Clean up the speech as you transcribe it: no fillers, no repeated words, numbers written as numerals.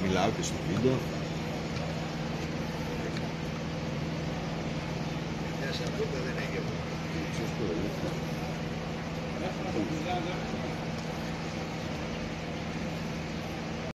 Μιλάω και στο βίντεο. Μέσα από δεν έχει